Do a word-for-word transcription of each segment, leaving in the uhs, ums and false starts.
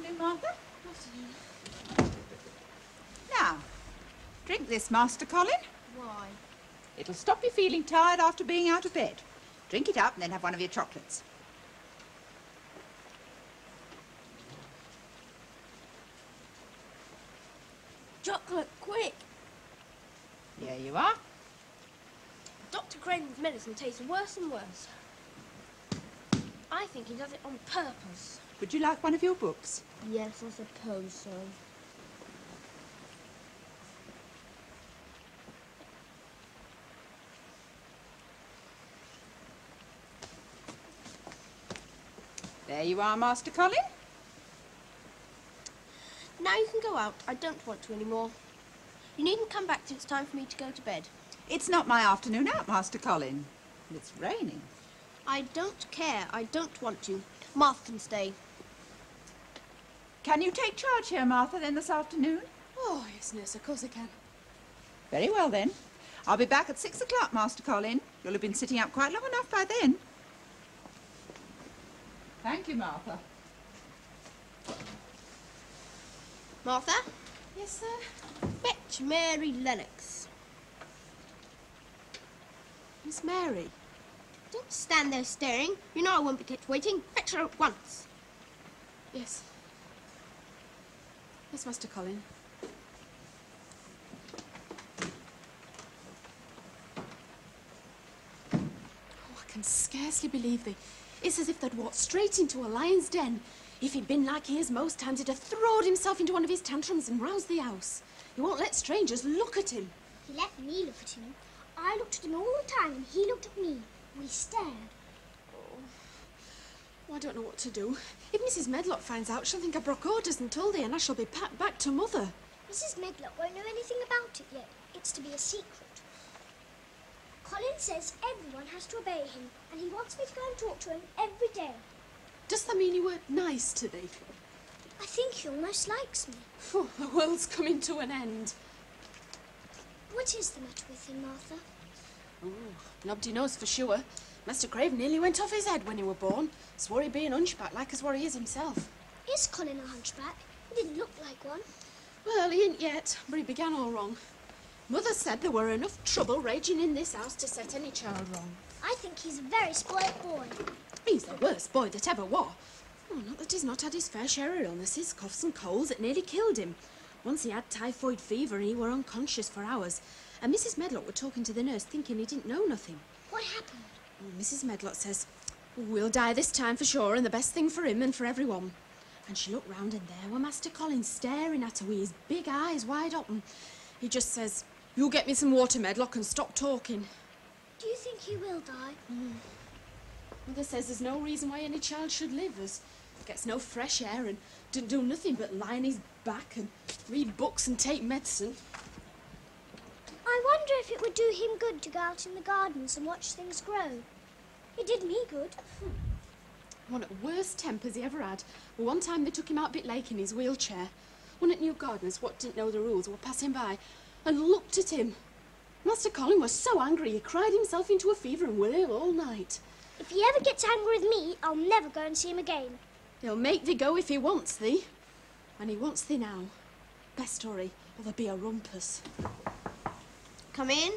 afternoon, Martha. Afternoon. Now, drink this, Master Colin. Why? It'll stop you feeling tired after being out of bed. Drink it up and then have one of your chocolates. Chocolate, quick! Here you are. Doctor Craven's medicine tastes worse and worse. I think he does it on purpose. Would you like one of your books? Yes, I suppose so. There you are, Master Colin. Now you can go out. I don't want to anymore. You needn't come back till it's time for me to go to bed. It's not my afternoon out, Master Colin. And it's raining. I don't care. I don't want to. Martha can stay. Can you take charge here, Martha, then this afternoon? Oh, yes, nurse, of course I can. Very well, then. I'll be back at six o'clock, Master Colin. You'll have been sitting up quite long enough by then. Thank you, Martha. Martha? Yes, sir? Fetch Mary Lennox. Miss Mary. Don't stand there staring. You know I won't be kept waiting. Fetch her at once. Yes. Yes, Master Colin. Oh, I can scarcely believe thee. It's as if they'd walked straight into a lion's den. If he'd been like he is most times, he'd have throwed himself into one of his tantrums and roused the house. He won't let strangers look at him. He let me look at him. I looked at him all the time and he looked at me. We stared. Oh. Oh, I don't know what to do. If Missus Medlock finds out, she'll think I broke orders and told thee, and I shall be packed back to Mother. Missus Medlock won't know anything about it yet. It's to be a secret. Colin says everyone has to obey him, and he wants me to go and talk to him every day. Does that mean he weren't nice to thee? I think he almost likes me. Oh, the world's coming to an end. What is the matter with him, Martha? Oh, nobody knows for sure. Master Craven nearly went off his head when he were born. Swore he'd be an hunchback like as what he is himself. Is Colin a hunchback? He didn't look like one. Well, he ain't yet, but he began all wrong. Mother said there were enough trouble raging in this house to set any child wrong. I think he's a very spoilt boy. He's the worst boy that ever was. Oh, not that he's not had his fair share of illnesses, coughs and colds that nearly killed him. Once he had typhoid fever and he were unconscious for hours. And Missus Medlock were talking to the nurse thinking he didn't know nothing. What happened? Oh, Missus Medlock says, we'll die this time for sure, and the best thing for him and for everyone. And she looked round and there were Master Colin staring at her with his big eyes wide open. He just says, you get me some water, Medlock, and stop talking. Do you think he will die? Mm. Mother says there's no reason why any child should live, as gets no fresh air and doesn't do nothing but lie on his back and read books and take medicine. I wonder if it would do him good to go out in the gardens and watch things grow. It did me good. One of the worst tempers he ever had. Well, one time they took him out a bit late in his wheelchair. One of the new gardeners, what didn't know the rules, were passing by and looked at him. Master Colin was so angry he cried himself into a fever and were ill all night. If he ever gets angry with me, I'll never go and see him again. He'll make thee go if he wants thee. And he wants thee now. Best hurry, or there'll be a rumpus. Come in.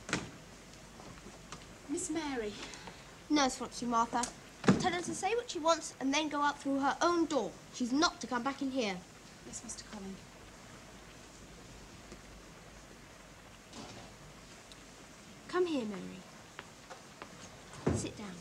Miss Mary. Nurse wants you, Martha. Tell her to say what she wants and then go out through her own door. She's not to come back in here. Yes, Mister Colin. Come here, Mary. Sit down.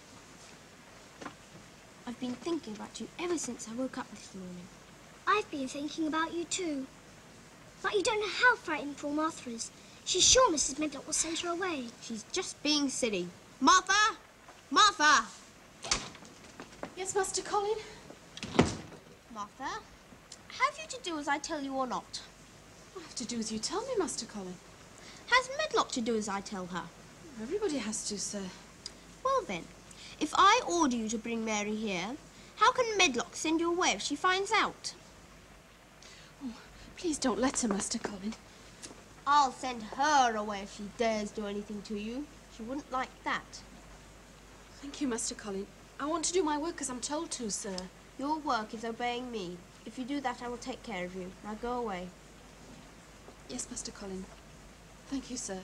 I've been thinking about you ever since I woke up this morning. I've been thinking about you too. But you don't know how frightened poor Martha is. She's sure Missus Medlock will send her away. She's just being silly. Martha! Martha! Yes, Master Colin? Martha, have you to do as I tell you or not? I have to do as you tell me, Master Colin. Has Medlock to do as I tell her? Everybody has to, sir. Well then, if I order you to bring Mary here, how can Medlock send you away if she finds out? Oh, please don't let her, Master Colin. I'll send her away if she dares do anything to you. She wouldn't like that. Thank you, Master Colin. I want to do my work as I'm told to, sir. Your work is obeying me. If you do that, I will take care of you. Now go away. Yes, Master Colin. Thank you, sir.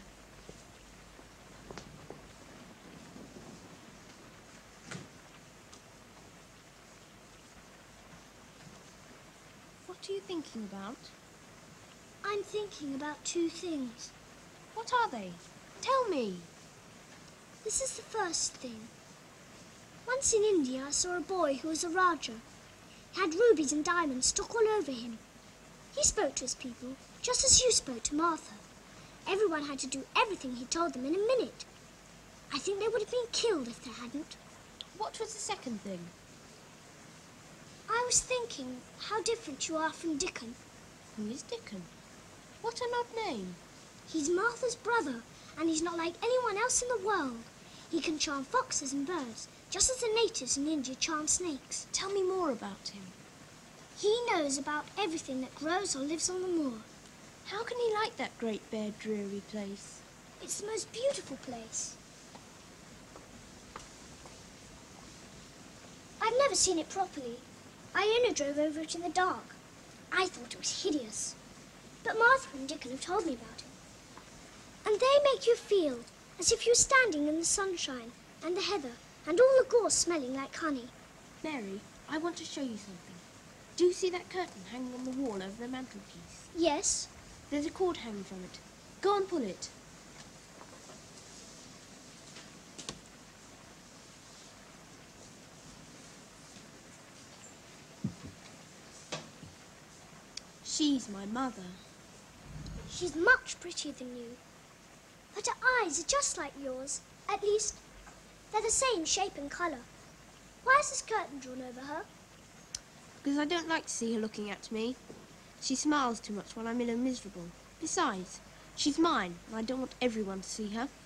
What are you thinking about? I'm thinking about two things. What are they? Tell me. This is the first thing. Once in India, I saw a boy who was a Raja. He had rubies and diamonds stuck all over him. He spoke to his people, just as you spoke to Martha. Everyone had to do everything he told them in a minute. I think they would have been killed if they hadn't. What was the second thing? I was thinking how different you are from Dickon. Who is Dickon? What an odd name. He's Martha's brother, and he's not like anyone else in the world. He can charm foxes and birds, just as the natives in India charm snakes. Tell me more about him. He knows about everything that grows or lives on the moor. How can he like that great bare dreary place? It's the most beautiful place. I've never seen it properly. I only drove over it in the dark. I thought it was hideous. But Martha and Dickon have told me about it. And they make you feel as if you were standing in the sunshine and the heather and all the gorse smelling like honey. Mary, I want to show you something. Do you see that curtain hanging on the wall over the mantelpiece? Yes. There's a cord hanging from it. Go and pull it. She's my mother. She's much prettier than you. But her eyes are just like yours. At least, they're the same shape and colour. Why is this curtain drawn over her? Because I don't like to see her looking at me. She smiles too much when I'm ill and miserable. Besides, she's mine, and I don't want everyone to see her.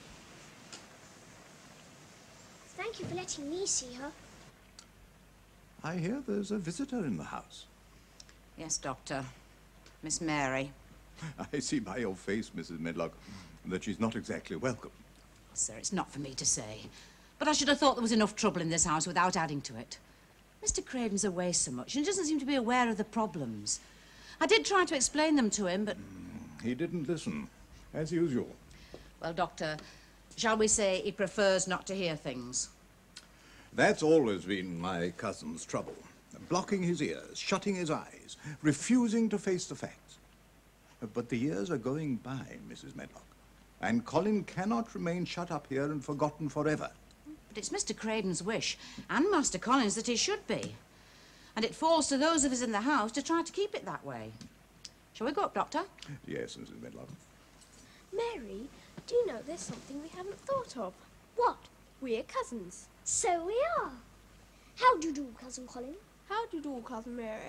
Thank you for letting me see her. I hear there's a visitor in the house. Yes, Doctor. Miss Mary. I see by your face, Missus Medlock, that she's not exactly welcome. Sir, it's not for me to say. But I should have thought there was enough trouble in this house without adding to it. Mister Craven's away so much and doesn't seem to be aware of the problems. I did try to explain them to him, but... Mm, he didn't listen, as usual. Well, Doctor, shall we say he prefers not to hear things? That's always been my cousin's trouble. Blocking his ears, shutting his eyes, refusing to face the facts. But the years are going by, Missus Medlock, and Colin cannot remain shut up here and forgotten forever. But it's Mister Craven's wish, and Master Colin's, that he should be. And it falls to those of us in the house to try to keep it that way. Shall we go up, Doctor? Yes, Missus Medlock. Mary, do you know there's something we haven't thought of? What? We're cousins. So we are. How do you do, Cousin Colin? How do you do, Cousin Mary?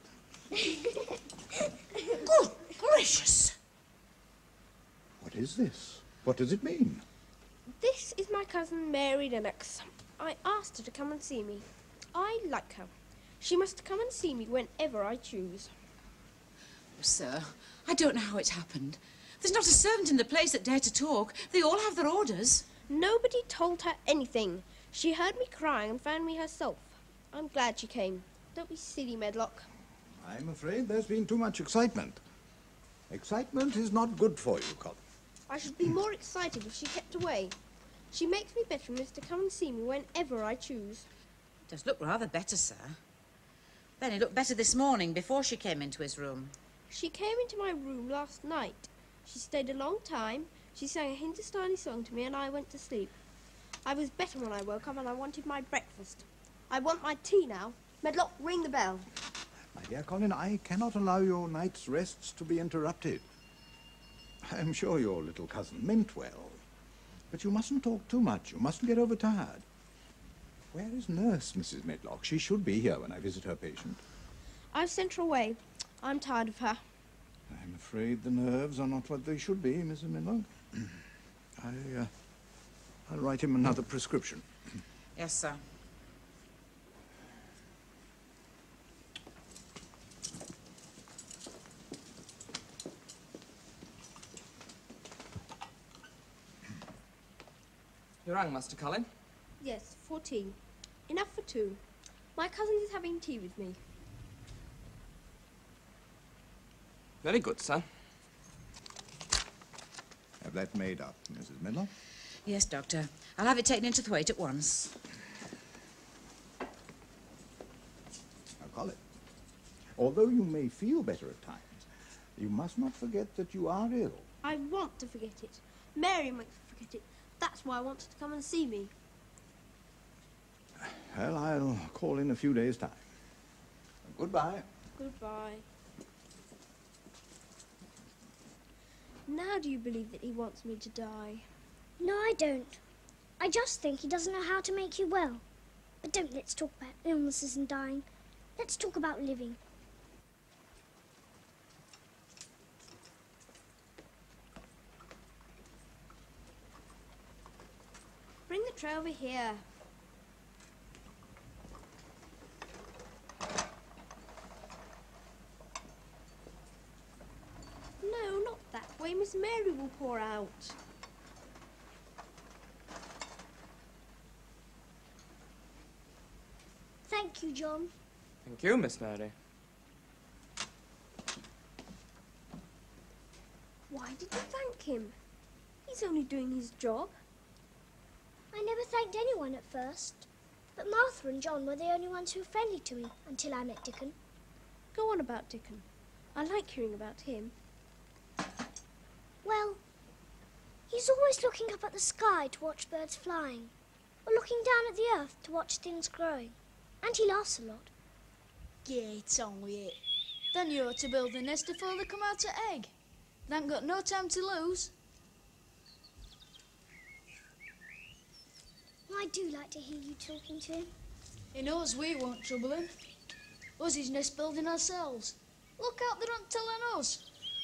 Good gracious! What is this? What does it mean? This is my cousin Mary Lennox. I asked her to come and see me. I like her. She must come and see me whenever I choose. Oh, sir, I don't know how it's happened. There's not a servant in the place that dare to talk. They all have their orders. Nobody told her anything. She heard me crying and found me herself. I'm glad she came. Don't be silly, Medlock. I'm afraid there's been too much excitement. Excitement is not good for you, Colin. I should be more excited if she kept away. She makes me better and is to come and see me whenever I choose. It does look rather better, sir. Then it looked better this morning before she came into his room. She came into my room last night. She stayed a long time. She sang a Hindustani song to me and I went to sleep. I was better when I woke up and I wanted my breakfast. I want my tea now. Medlock, ring the bell. My dear Colin, I cannot allow your night's rests to be interrupted. I'm sure your little cousin meant well, but you mustn't talk too much. You mustn't get overtired. Where is nurse, Missus Medlock? She should be here when I visit her patient. I've sent her away. I'm tired of her. I'm afraid the nerves are not what they should be, Missus Medlock. I, uh, I'll write him another prescription. Yes, sir. You rang, Master Colin? Yes, for tea. Enough for two. My cousin is having tea with me. Very good, sir. Have that made up, Missus Miller? Yes, Doctor. I'll have it taken into Thwaite at once. Now, Colin, although you may feel better at times, you must not forget that you are ill. I want to forget it. Mary makes me forget it. That's why I wanted to come and see me. Well, I'll call in a few days' time. Goodbye. Goodbye. Now do you believe that he wants me to die? No, I don't. I just think he doesn't know how to make you well. But don't let's talk about illnesses and dying. Let's talk about living. Bring the tray over here. No, not that way. Miss Mary will pour out. Thank you, John. Thank you, Miss Mary. Why did you thank him? He's only doing his job. I never thanked anyone at first. But Martha and John were the only ones who were friendly to me until I met Dickon. Go on about Dickon. I like hearing about him. Well, he's always looking up at the sky to watch birds flying, or looking down at the earth to watch things growing. And he laughs a lot. Yeah, it's only it. Then you ought to build a nest before they come out of egg. They ain't got no time to lose. I do like to hear you talking to him. He knows we won't trouble him. Us his nest building ourselves. Look out, they're not telling us.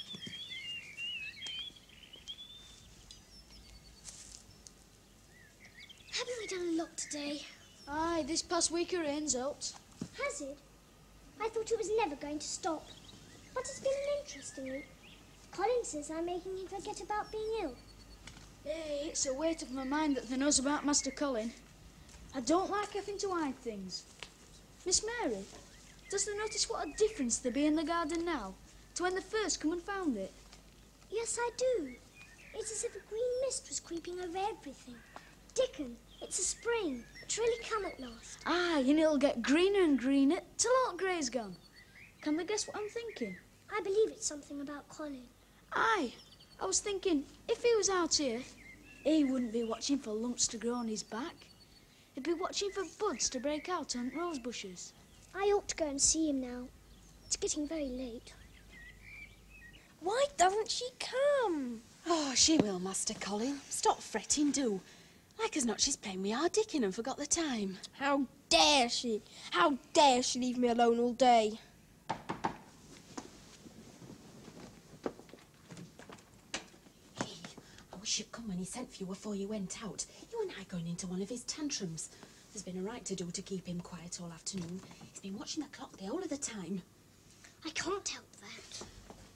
Haven't we done a lot today? Aye, this past week of rain's helped. Has it? I thought it was never going to stop. But it's been an interesting week. Colin says I'm making him forget about being ill. Hey, it's a weight off my mind that they knows about Master Colin. I don't like having to hide things. Miss Mary, does they notice what a difference there be in the garden now to when they first come and found it? Yes, I do. It's as if a green mist was creeping over everything. Dickon, it's a spring. It's really come at last. Aye, and it'll get greener and greener till all grey's gone. Can they guess what I'm thinking? I believe it's something about Colin. Aye, I was thinking, if he was out here, he wouldn't be watching for lumps to grow on his back. He'd be watching for buds to break out on rose bushes. I ought to go and see him now. It's getting very late. Why doesn't she come? Oh, she will, Master Colin. Stop fretting, do. Like as not, she's playing with our Dickon and forgot the time. How dare she? How dare she leave me alone all day? Hey, I wish you'd come when he sent for you before you went out. You and I going into one of his tantrums. There's been a right to do to keep him quiet all afternoon. He's been watching the clock the whole of the time. I can't help that.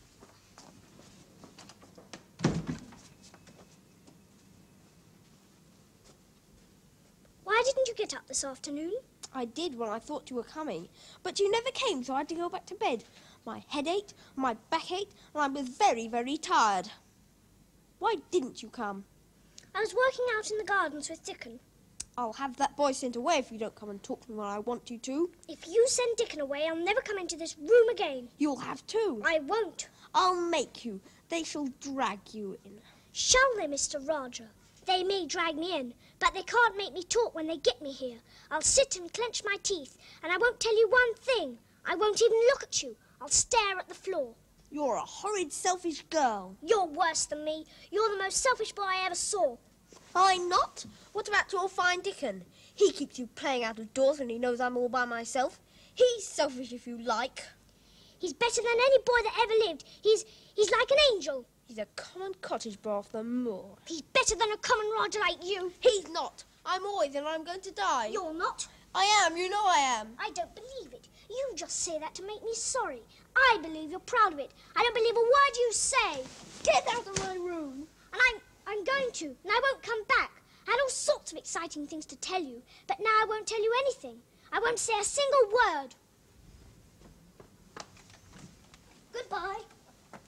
Why didn't you get up this afternoon? I did when I thought you were coming, but you never came, so I had to go back to bed. My head ached, my back ached, and I was very, very tired. Why didn't you come? I was working out in the gardens with Dickon. I'll have that boy sent away if you don't come and talk to me when I want you to. If you send Dickon away, I'll never come into this room again. You'll have to. I won't. I'll make you. They shall drag you in. Shall they, Mister Roger? They may drag me in, but they can't make me talk when they get me here. I'll sit and clench my teeth, and I won't tell you one thing. I won't even look at you. I'll stare at the floor. You're a horrid, selfish girl. You're worse than me. You're the most selfish boy I ever saw. I'm not. What about your fine Dickon? He keeps you playing out of doors when he knows I'm all by myself. He's selfish if you like. He's better than any boy that ever lived. He's he's like an angel. He's a common cottage boy off the moor. He's better than a common Roger like you. He's not. I'm always and I'm going to die. You're not. I am. You know I am. I don't believe it. You just say that to make me sorry. I believe you're proud of it. I don't believe a word you say. Get out of my room. And I'm, I'm going to, and I won't come back. I had all sorts of exciting things to tell you, but now I won't tell you anything. I won't say a single word. Goodbye.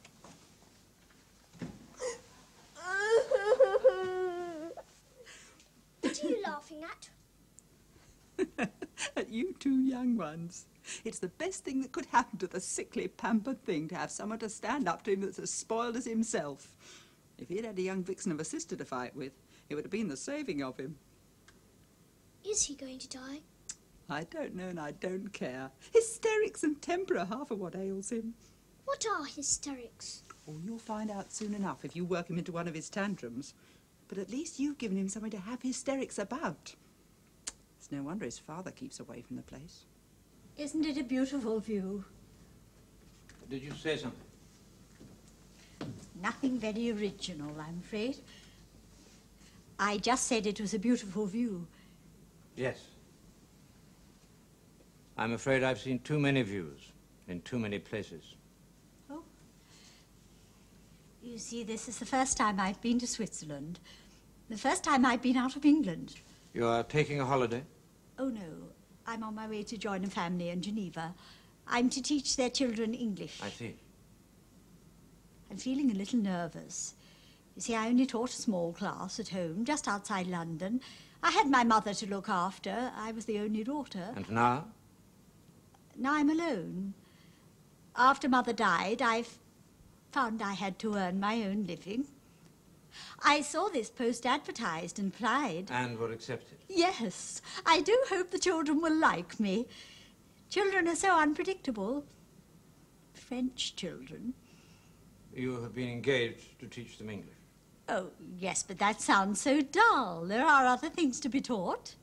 you two young ones. It's the best thing that could happen to the sickly, pampered thing to have someone to stand up to him that's as spoiled as himself. If he'd had a young vixen of a sister to fight with, it would have been the saving of him. Is he going to die? I don't know and I don't care. Hysterics and temper are half of what ails him. What are hysterics? Oh, you'll find out soon enough if you work him into one of his tantrums. But at least you've given him something to have hysterics about. It's no wonder his father keeps away from the place. Isn't it a beautiful view? Did you say something? Nothing very original, I'm afraid. I just said it was a beautiful view. Yes. I'm afraid I've seen too many views in too many places. Oh. You see, this is the first time I've been to Switzerland. The first time I've been out of England. You are taking a holiday? Oh, no. I'm on my way to join a family in Geneva. I'm to teach their children English. I see. I'm feeling a little nervous. You see, I only taught a small class at home, just outside London. I had my mother to look after. I was the only daughter. And now? Now I'm alone. After Mother died, I found I had to earn my own living. I saw this post advertised and applied. And were accepted? Yes. I do hope the children will like me. Children are so unpredictable. French children. You have been engaged to teach them English? Oh, yes, but that sounds so dull. There are other things to be taught.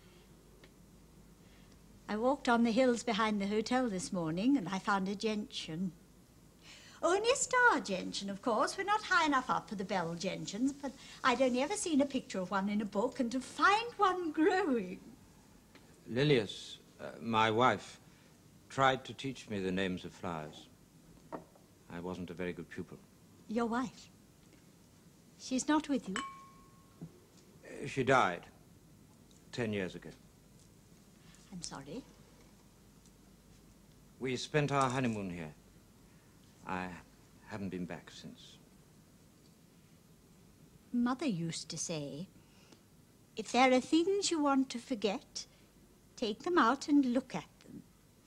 I walked on the hills behind the hotel this morning and I found a gentian. Only a star gentian, of course. We're not high enough up for the bell gentians, but I'd only ever seen a picture of one in a book, and to find one growing... Lilius, uh, my wife, tried to teach me the names of flowers. I wasn't a very good pupil. Your wife? She's not with you? Uh, she died ten years ago. I'm sorry. We spent our honeymoon here. I haven't been back since. Mother used to say, if there are things you want to forget, take them out and look at them.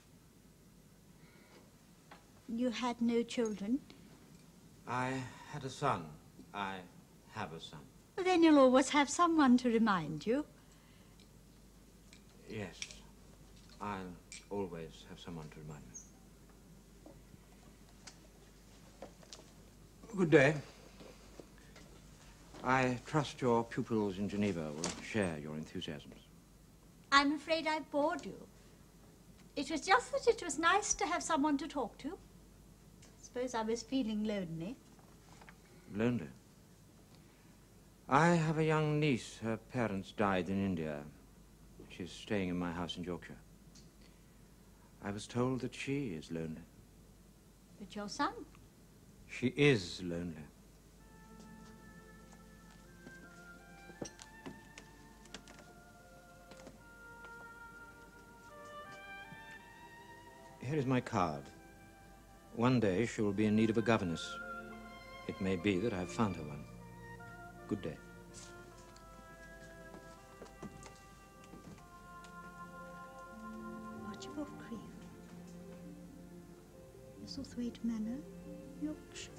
You had no children? I had a son. I have a son. Well, then you'll always have someone to remind you. Yes. I'll always have someone to remind me. Good day. I trust your pupils in Geneva will share your enthusiasms. I'm afraid I bored you. It was just that it was nice to have someone to talk to. I suppose I was feeling lonely. Lonely? I have a young niece. Her parents died in India. She's staying in my house in Yorkshire. I was told that she is lonely. But your son? She is lonely. Here is my card. One day she will be in need of a governess. It may be that I've found her one. Good day. Archibald Cream. Misselthwaite Manor, Yorkshire.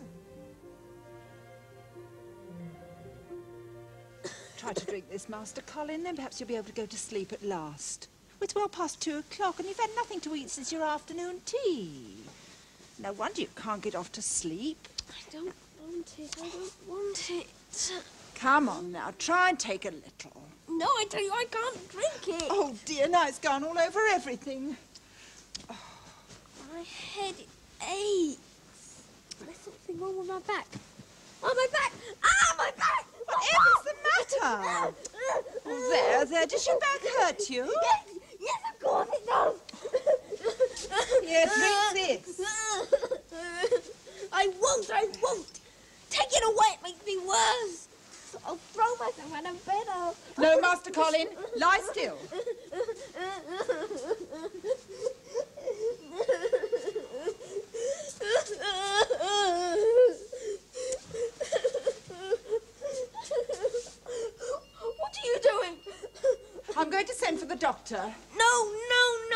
Try to drink this, Master Colin, then perhaps you'll be able to go to sleep at last. It's well past two o'clock and you've had nothing to eat since your afternoon tea. No wonder you can't get off to sleep. I don't want it. I don't want it. Come on now, try and take a little. No, I tell you, I can't drink it. Oh dear, now it's gone all over everything. Oh. My head aches. There's something wrong with my back. Oh, my back! Ah, my back! Whatever's the matter? Oh, there, there, does your back hurt you? Yes, yes, of course it does. Here, drink this. I won't, I won't. Take it away, it makes me worse. I'll throw myself out of bed. I'll... No, Master Colin, lie still. What are you doing? I'm going to send for the doctor. No, no,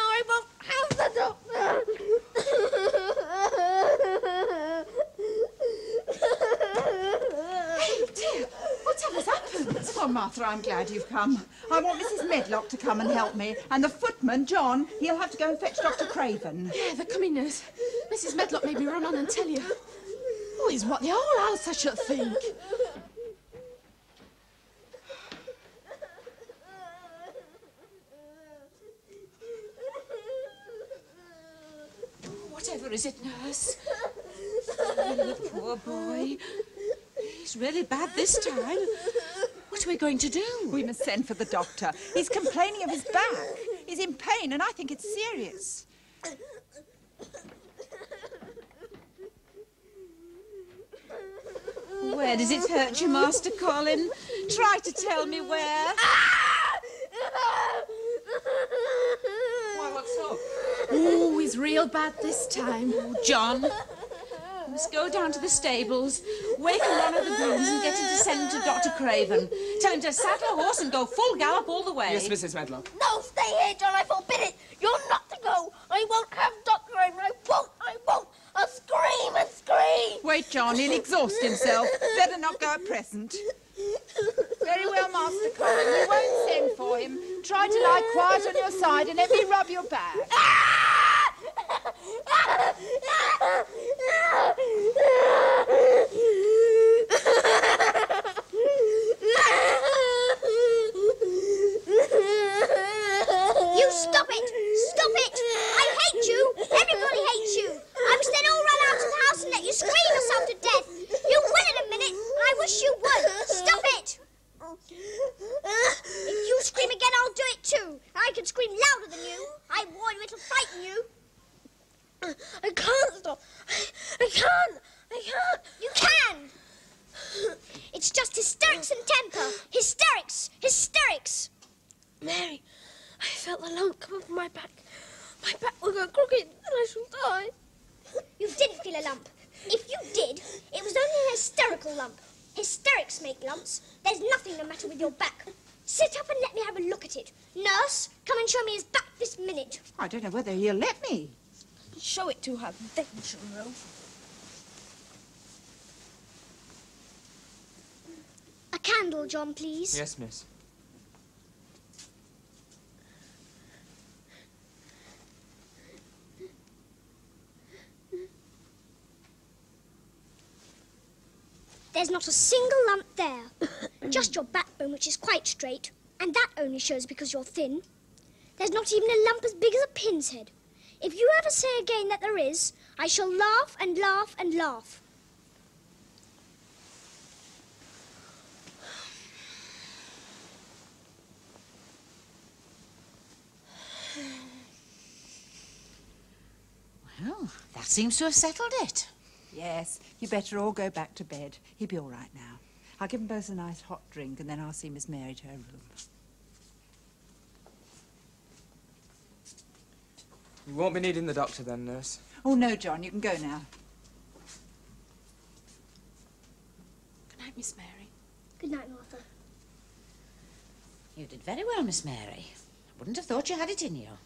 Oh, Martha, I'm glad you've come. I want Missus Medlock to come and help me. And the footman, John, he'll have to go and fetch Doctor Craven. Yeah, they're coming, nurse. Missus Medlock made me run on and tell you. Oh, he's what the whole house, I should think. Whatever is it, nurse? Oh, the poor boy. He's really bad this time. What are we going to do? We must send for the doctor. He's complaining of his back. He's in pain, and I think it's serious. Where does it hurt you, Master Colin? Try to tell me where. Why, what's up? Oh, he's real bad this time. Oh, John, you must go down to the stables, waken one of the grooms and get him to send to Doctor Craven. Tell him to saddle a horse and go full gallop all the way. Yes, Missus Medlock. No, stay here, John. I forbid it. You're not to go. I won't have Doctor Craven. I won't. I won't. I'll scream and scream. Wait, John, he'll exhaust himself. Better not go at present. Very well, Master Colin. We won't send for him. Try to lie quiet on your side and let me rub your back. You stop it! Stop it! I hate you! Everybody hates you! I wish they'd all run out of the house and let you scream yourself to death! You will in a minute! I wish you would! Stop it! If you scream again, I'll do it too! I can scream louder than you! I warn you, it'll frighten you! I can't stop. I can't. I can't. You can! It's just hysterics and temper! Hysterics! Hysterics! Mary, I felt the lump come up my back. My back will go crooked and I shall die. You didn't feel a lump. If you did, it was only an hysterical lump. Hysterics make lumps. There's nothing the matter with your back. Sit up and let me have a look at it. Nurse, come and show me his back this minute. I don't know whether he'll let me. Show it to her, then she'll know. A candle, John, please. Yes, miss. There's not a single lump there. Just your backbone, which is quite straight. And that only shows because you're thin. There's not even a lump as big as a pin's head. If you ever say again that there is, I shall laugh and laugh and laugh. Well, that seems to have settled it. Yes, you better all go back to bed. He'll be all right now. I'll give them both a nice hot drink and then I'll see Miss Mary to her room. You won't be needing the doctor then, nurse. Oh, no, John, you can go now. Good night, Miss Mary. Good night, Martha. You did very well, Miss Mary. I wouldn't have thought you had it in you.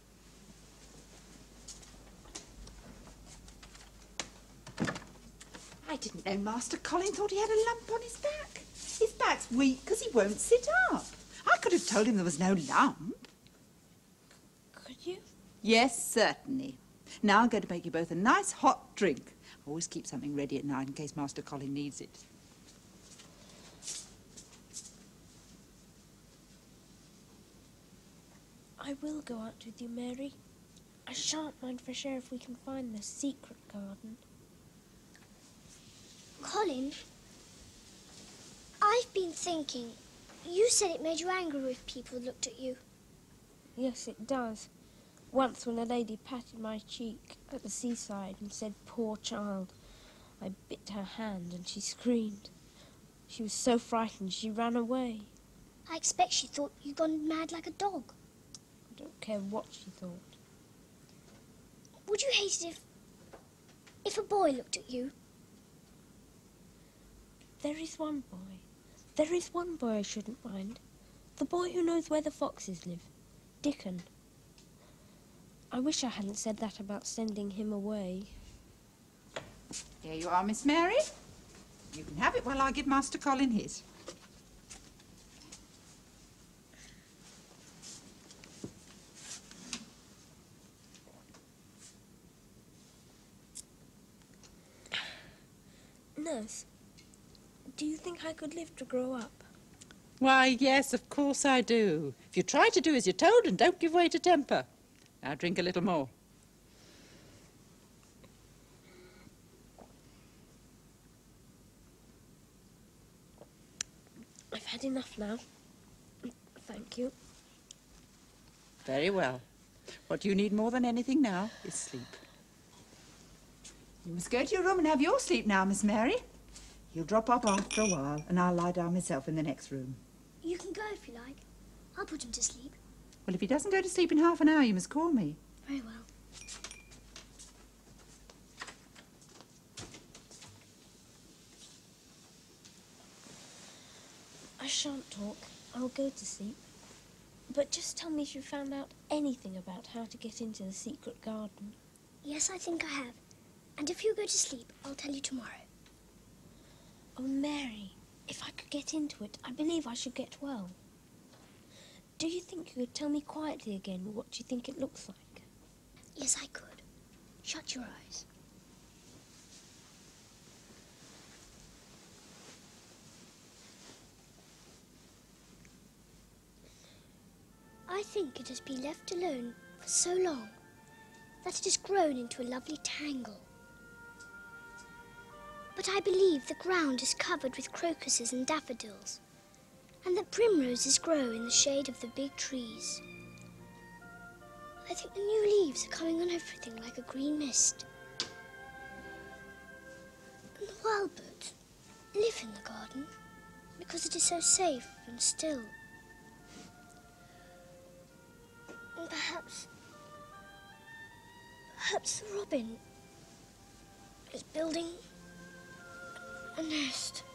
I didn't know Master Colin thought he had a lump on his back. His back's weak because he won't sit up. I could have told him there was no lump. Could you? Yes, certainly. Now I'm going to make you both a nice hot drink. I always keep something ready at night in case Master Colin needs it. I will go out with you, Mary. I shan't mind fresh air if we can find the secret garden. Colin, I've been thinking. You said it made you angry if people looked at you. Yes, it does. Once when a lady patted my cheek at the seaside and said, "Poor child," I bit her hand and she screamed. She was so frightened she ran away. I expect she thought you'd gone mad like a dog. I don't care what she thought. Would you hate it if... if a boy looked at you? There is one boy. There is one boy I shouldn't mind. The boy who knows where the foxes live. Dickon. I wish I hadn't said that about sending him away. Here you are, Miss Mary. You can have it while I give Master Colin his. Do you think I could live to grow up? Why, yes, of course I do. If you try to do as you're told and don't give way to temper. Now drink a little more. I've had enough now. Thank you. Very well. What you need more than anything now is sleep. You must go to your room and have your sleep now, Miss Mary. He'll drop off after a while, and I'll lie down myself in the next room. You can go if you like. I'll put him to sleep. Well, if he doesn't go to sleep in half an hour, you must call me. Very well. I shan't talk. I'll go to sleep. But just tell me if you found out anything about how to get into the secret garden. Yes, I think I have. And if you go to sleep, I'll tell you tomorrow. Oh, Mary, if I could get into it, I believe I should get well. Do you think you could tell me quietly again what you think it looks like? Yes, I could. Shut your eyes. I think it has been left alone for so long that it has grown into a lovely tangle. But I believe the ground is covered with crocuses and daffodils, and that primroses grow in the shade of the big trees. I think the new leaves are coming on everything like a green mist. And the wild birds live in the garden because it is so safe and still. And perhaps, perhaps the robin is building a nest.